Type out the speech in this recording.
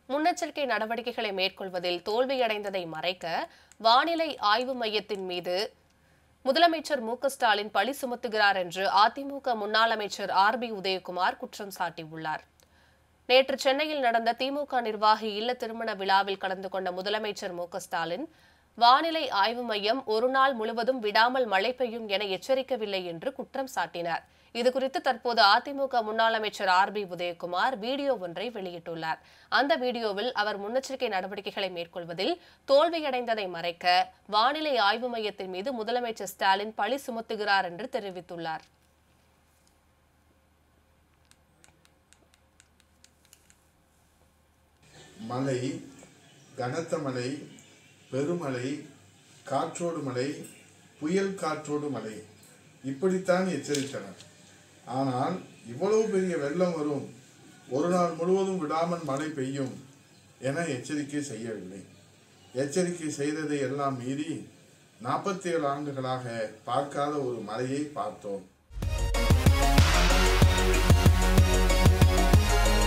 முன்னெச்சரிக்கை நடவடிக்கைகளை மேற்கொள்வதில் தோல்வியடைந்ததை மறைக்க வானிலை ஆய்வு மையத்தின் மீது முதலமைச்சர் மு.க.ஸ்டாலின் பழி சுமத்துகிறார் என்று அதிமுக முன்னாள் அமைச்சர் ஆர்.பி. உதயகுமார் குற்றம் சாட்டியுள்ளார். நேற்று சென்னையில் நடந்த திமுக நிர்வாகி இல்ல திருமண விழாவில் கலந்து கொண்ட முதலமைச்சர் மு.க.ஸ்டாலின் வானிலை ஆய்வு மையம் ஒரு நாள் முழுவதும் விடாமல் மழை பெய்யும் என எச்சரிக்கவில்லை என்று குற்றம் சாட்டினார். இதுகுறித்து தற்போது அதிமுக முன்னாள் அமைச்சர் ஆர்.பி. உதயகுமார் வீடியோ ஒன்றை வெளியிட்டுள்ளார். அந்த வீடியோவில் அவர் முன்னெச்சரிக்கை நடவடிக்கைகளை மேற்கொள்வதில் தோல்வியடைந்ததை மறைக்க வானிலை ஆய்வு மையத்தின் மீது முதலமைச்சர் ஸ்டாலின் பழி சுமத்துகிறார் என்று தெரிவித்துள்ளார். மழை, கனத்த மழை, பெருமழை, காற்றோடு மழை, புயல் காற்றோடு மழை இப்படித்தான் எச்சரித்தனர். ஆனால் இவ்வளவு பெரிய வெள்ளம் வரும், ஒரு நாள் முழுவதும் விடாமல் மழை பெய்யும் என எச்சரிக்கை செய்யவில்லை. எச்சரிக்கை செய்ததை எல்லாம் மீறி 47 ஆண்டுகளாக பார்க்காத ஒரு மழையை பார்த்தோம்.